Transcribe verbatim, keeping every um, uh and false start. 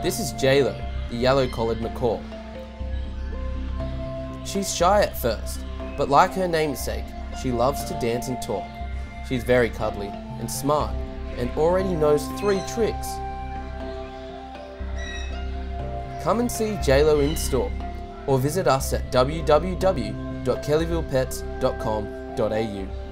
This is J-Lo, the yellow-collared macaw. She's shy at first, but like her namesake, she loves to dance and talk. She's very cuddly and smart, and already knows three tricks. Come and see J-Lo in store, or visit us at w w w dot kellyville pets dot com dot a u.